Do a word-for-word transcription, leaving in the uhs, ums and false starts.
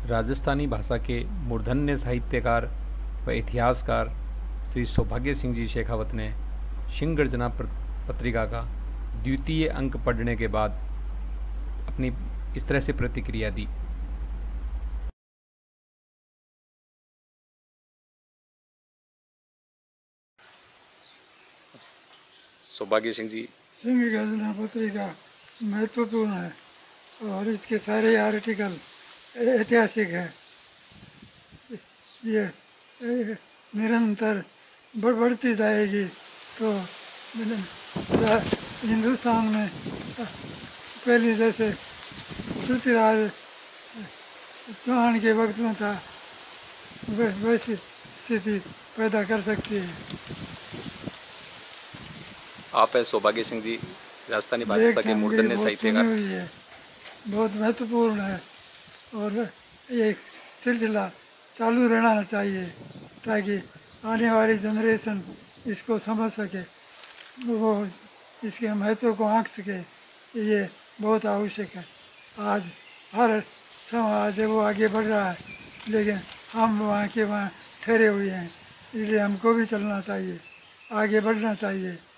राजस्थानी भाषा के मूर्धन्य साहित्यकार व इतिहासकार श्री सौभाग्य सिंह जी शेखावत ने सिंह गर्जना पत्रिका का द्वितीय अंक पढ़ने के बाद अपनी इस तरह से प्रतिक्रिया दी। सौभाग्य सिंह जी, सिंह गर्जना पत्रिका महत्वपूर्ण है और इसके सारे आर्टिकल ऐतिहासिक है। ये निरंतर बढ़ बढ़ती जाएगी तो हिंदुस्तान में पहले जैसे पृथ्वीराज चौहान के वक्त में था वैसी स्थिति पैदा कर सकती है। आप है सौभाग्य सिंह जी, राजस्थानी भाषा के मूर्धन्य साहित्यकार, है बहुत महत्वपूर्ण है और ये सिलसिला चालू रहना चाहिए ताकि आने वाली जनरेशन इसको समझ सके, वो इसके महत्व को आंक सके। ये बहुत आवश्यक है। आज हर समाज है वो आगे बढ़ रहा है, लेकिन हम वहाँ के वहाँ ठहरे हुए हैं, इसलिए हमको भी चलना चाहिए, आगे बढ़ना चाहिए।